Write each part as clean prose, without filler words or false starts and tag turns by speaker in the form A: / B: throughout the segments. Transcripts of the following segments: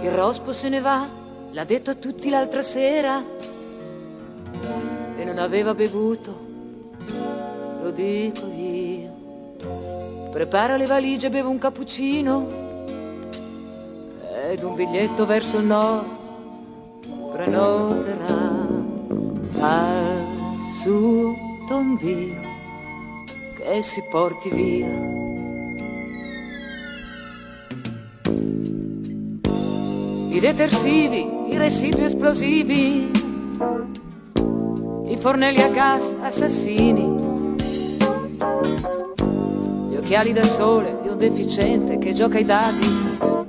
A: Il rospo se ne va, l'ha detto a tutti l'altra sera, e non aveva bevuto, lo dico io. Prepara le valigie, beve un cappuccino ed un biglietto verso il nord prenoterà al suo tombino che si porti via. I detersivi, i residui esplosivi, i fornelli a gas assassini, gli occhiali da sole di un deficiente che gioca ai dadi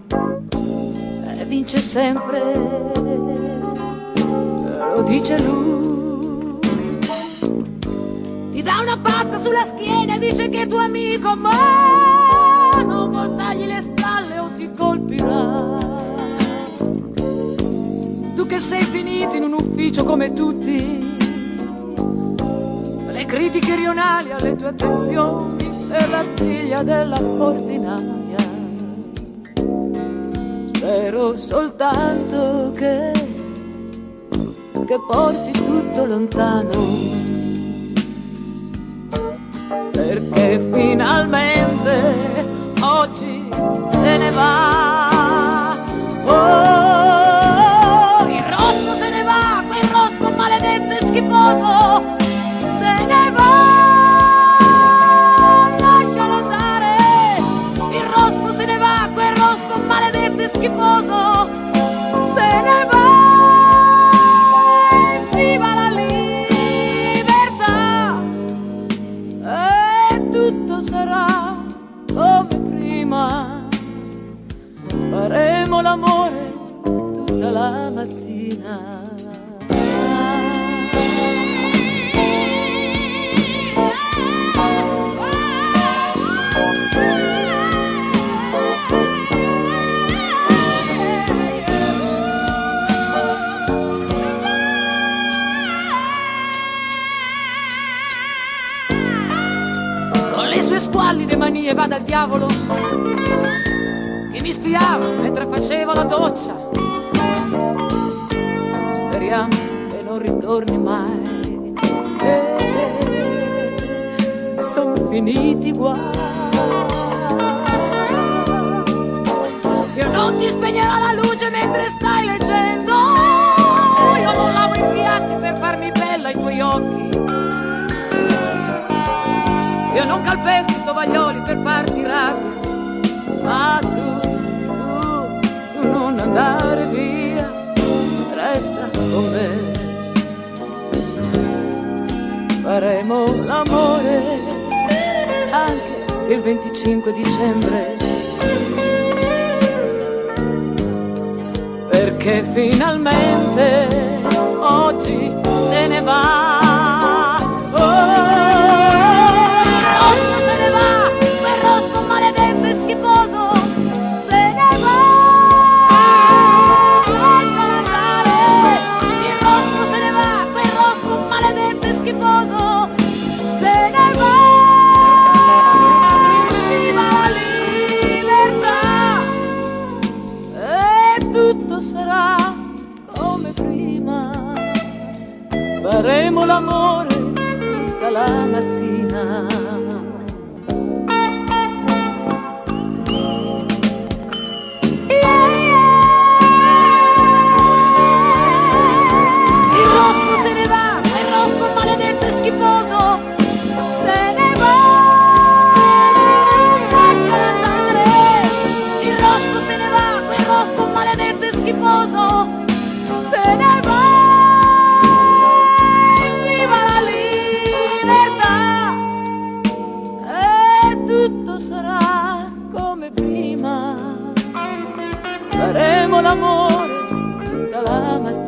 A: e vince sempre, lo dice lui. Ti dà una patta sulla schiena e dice che è tuo amico, ma non voltagli le spalle o ti colpirà. Tu che sei finito in un ufficio come tutti, le critiche rionali alle tue attenzioni per la figlia della portinaia. Spero soltanto che porti tutto lontano, perché finalmente oggi se ne va. Oh, il rospo se ne va, quel rospo maledetto e schifoso se ne va. Lascialo andare, il rospo se ne va, quel rospo maledetto e schifoso se ne va. Viva la libertà e tutto sarà come prima. Faremo l'amore tutta la mattina. Con le sue squallide manie va dal diavolo che mi spiava mentre facevo la doccia. Speriamo che non ritorni mai, sono finiti guai. Io non ti spegnerò la luce mentre stai leggendo, io non lavo i piatti per farmi bella ai tuoi occhi, io non calpesto i tovaglioli per farti rabbia, ma tu non andare via, resta con me. Faremo l'amore anche il 25 dicembre, perché finalmente oggi se ne va. Tutto sarà come prima, faremo l'amore tutta la mattina. Il rospo se ne va, quel rospo maledetto e schifoso se ne va. Lascialo andare, il rospo se ne va, quel rospo maledetto e schifoso se ne va. Viva la libertà e tutto sarà come prima. Faremo l'amore tutta la mattina.